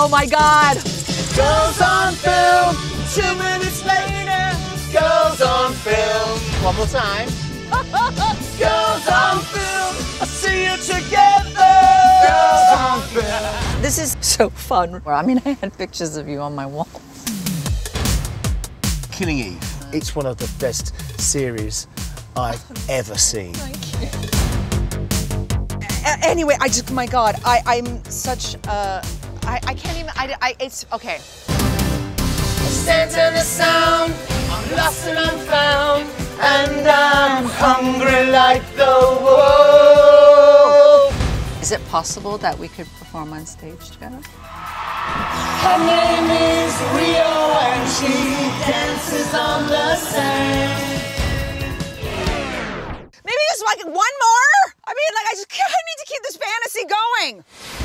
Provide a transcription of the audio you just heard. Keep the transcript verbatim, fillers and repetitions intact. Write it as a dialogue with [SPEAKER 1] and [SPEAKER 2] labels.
[SPEAKER 1] Oh my God.
[SPEAKER 2] Girls on film, two minutes later. Girls on film. One more time. Girls on film, I see you together. Girls on film.
[SPEAKER 1] This is so fun. I mean, I had pictures of you on my wall.
[SPEAKER 2] Killing Eve. It's one of the best series I've ever seen.
[SPEAKER 1] Thank you. A anyway, I just, my God, I, I'm such a, I, I can't even, I, I, it's, okay.
[SPEAKER 2] I stand to the sound, I'm lost and I'm found, and I'm hungry like the wolf.
[SPEAKER 1] Is it possible that we could perform on stage together?
[SPEAKER 2] Her name is Rio and she dances on the sand.
[SPEAKER 1] Maybe just like one more? I mean, like, I just I need to keep this fantasy going.